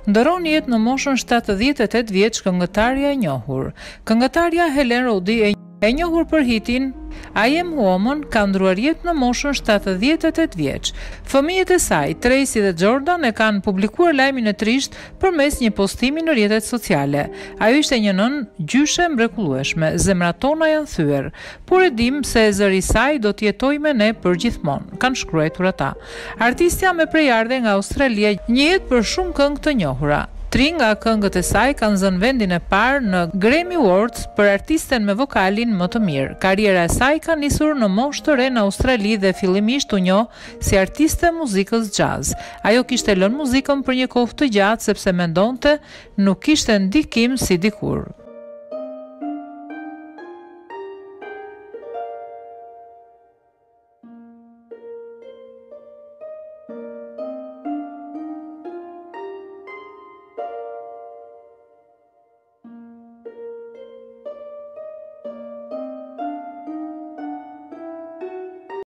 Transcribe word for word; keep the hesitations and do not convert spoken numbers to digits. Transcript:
Ndëron jetë në moshën shtatëdhjetë e tetë vjeç këngëtarja e njohur. Këngëtarja Helen Roddy e E njohur për hitin I Am Woman ka ndruar jetë në moshën shtatëdhjetë e tetë vjeç. Fëmijët e saj, Tracy dhe Jordan, e kanë publikuar lajmin e trisht përmes një postimi në rrjetet sociale. Ajo ishte një nën gjyshe mrekullueshme, zemrat tona janë thyer, por e dim se zëri i saj do të jetojë me ne përgjithmonë, kanë shkruar ata. Artistja me prejardhje nga Australia njihet për shumë këngë të njohura. Tri nga këngët e saj kanë zënë vendin e parë në Grammy Awards për artisten me vokalin më të mirë. Karriera e saj ka nisur në moshë të re në Australi dhe fillimisht u njoh si artiste muzikës jazz. Ajo kishte lënë muzikën për një kohë të gjatë sepse mendonte nuk kishte ndikim si dikur.